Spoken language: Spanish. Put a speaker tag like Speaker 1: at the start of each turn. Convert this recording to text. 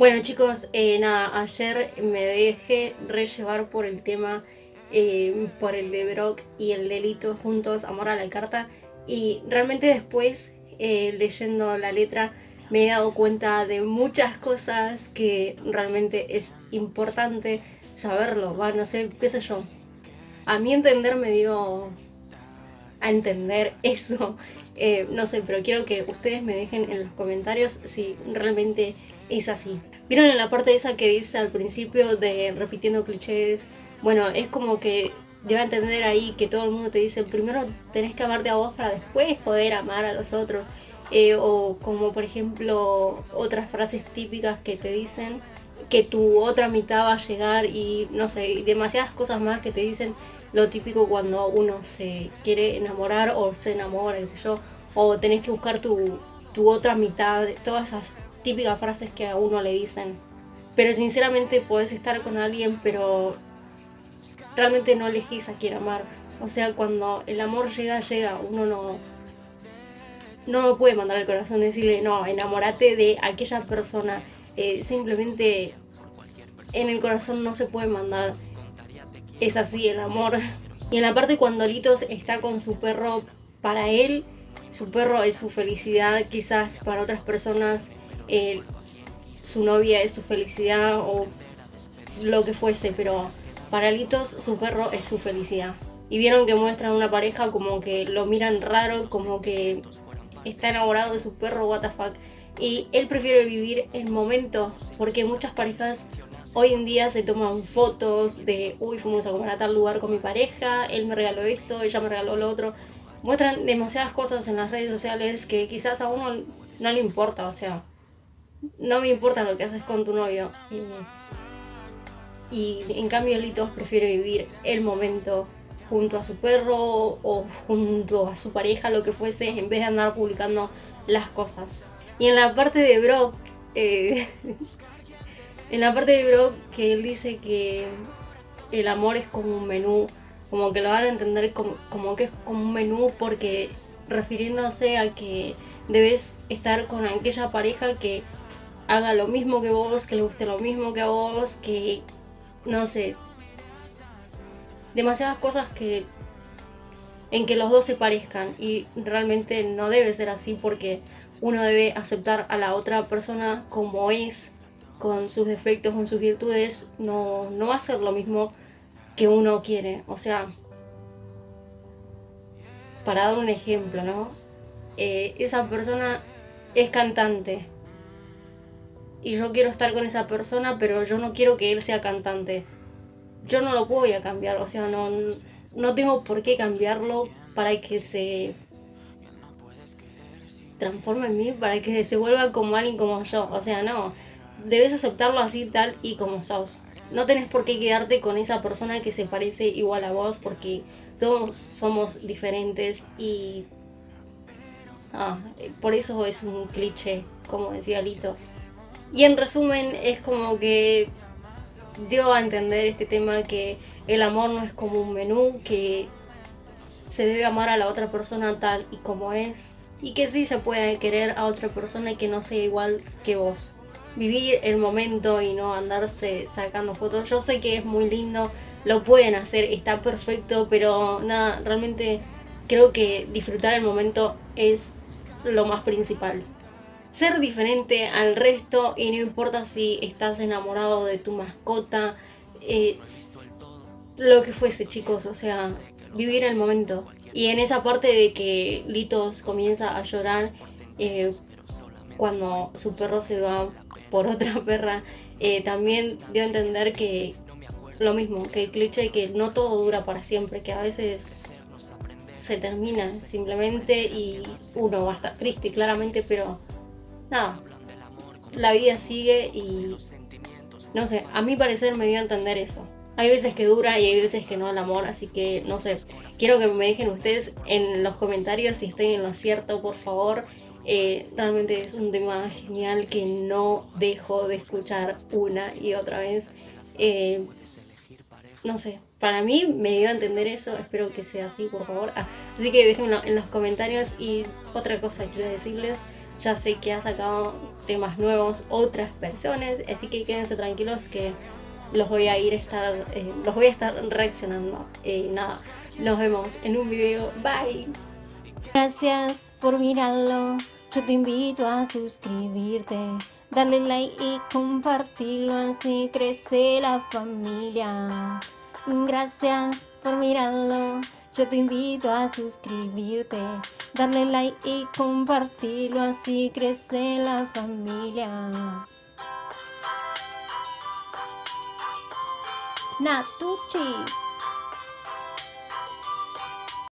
Speaker 1: Bueno chicos, nada, ayer me dejé rellevar por el tema, por el de Brock y el delito juntos, Amor a la carta, y realmente después, leyendo la letra, me he dado cuenta de muchas cosas que realmente es importante saberlo, va, no sé, qué sé yo. A mi entender me dio a entender eso. No sé, pero quiero que ustedes me dejen en los comentarios si realmente es así. ¿Vieron en la parte esa que dice al principio de repitiendo clichés? Bueno, es como que lleva a entender ahí que todo el mundo te dice primero tenés que amarte a vos para después poder amar a los otros. O como por ejemplo otras frases típicas que te dicen que tu otra mitad va a llegar y no sé, y demasiadas cosas más que te dicen lo típico cuando uno se quiere enamorar o se enamora, qué sé yo, o tenés que buscar tu otra mitad, todas esas típicas frases que a uno le dicen. Pero sinceramente podés estar con alguien, pero realmente no elegís a quién amar. O sea, cuando el amor llega, llega, uno no puede mandar al corazón decirle, no, enamórate de aquella persona. Simplemente en el corazón no se puede mandar. Es así el amor. Y en la parte cuando Litos está con su perro, para él, su perro es su felicidad. Quizás para otras personas, su novia es su felicidad o lo que fuese, pero para Litos su perro es su felicidad. Y vieron que muestran una pareja como que lo miran raro, como que está enamorado de su perro, what the fuck. Y él prefiere vivir el momento, porque muchas parejas hoy en día se toman fotos de, uy, fuimos a comer a tal lugar con mi pareja, él me regaló esto, ella me regaló lo otro. Muestran demasiadas cosas en las redes sociales que quizás a uno no le importa, o sea, no me importa lo que haces con tu novio. Y en cambio Litos prefiere vivir el momento junto a su perro o junto a su pareja, lo que fuese, en vez de andar publicando las cosas. Y en la parte de Brock, eh, en la parte de Brock que él dice que el amor es como un menú, como que lo van a entender como que es como un menú porque refiriéndose a que debes estar con aquella pareja que haga lo mismo que vos, que le guste lo mismo que a vos, que no sé, demasiadas cosas que en que los dos se parezcan y realmente no debe ser así porque uno debe aceptar a la otra persona como es, con sus defectos, con sus virtudes, no va a ser lo mismo que uno quiere. O sea, para dar un ejemplo, ¿no? Esa persona es cantante y yo quiero estar con esa persona, pero yo no quiero que él sea cantante. Yo no lo voy a cambiar, o sea, no tengo por qué cambiarlo para que se transforme en mí, para que se vuelva como alguien como yo. O sea, no, debes aceptarlo así tal y como sos. No tenés por qué quedarte con esa persona que se parece igual a vos porque todos somos diferentes y por eso es un cliché, como decía Litos. Y en resumen es como que dio a entender este tema que el amor no es como un menú, que se debe amar a la otra persona tal y como es, y que sí se puede querer a otra persona que no sea igual que vos. Vivir el momento y no andarse sacando fotos. Yo sé que es muy lindo, lo pueden hacer, está perfecto, pero nada, realmente creo que disfrutar el momento es lo más principal. Ser diferente al resto y no importa si estás enamorado de tu mascota, eh, lo que fuese chicos, o sea, vivir el momento. Y en esa parte de que Litos comienza a llorar cuando su perro se va por otra perra, también dio a entender que lo mismo, que el cliché que no todo dura para siempre, que a veces se termina simplemente y uno va a estar triste claramente, pero nada, la vida sigue y no sé, a mi parecer me dio a entender eso. Hay veces que dura y hay veces que no el amor, así que no sé. Quiero que me dejen ustedes en los comentarios si estoy en lo cierto, por favor. Realmente es un tema genial que no dejo de escuchar una y otra vez. Eh, no sé, para mí me dio a entender eso, espero que sea así, por favor. Así que déjenlo en los comentarios y otra cosa quiero decirles, ya sé que ha sacado temas nuevos, otras versiones, así que quédense tranquilos que los voy a estar reaccionando. Nada, nos vemos en un video. Bye.
Speaker 2: Gracias por mirarlo. Yo te invito a suscribirte, darle like y compartirlo, así crece la familia. Gracias por mirarlo. Yo te invito a suscribirte, darle like y compartirlo, así crece la familia. Natuchis.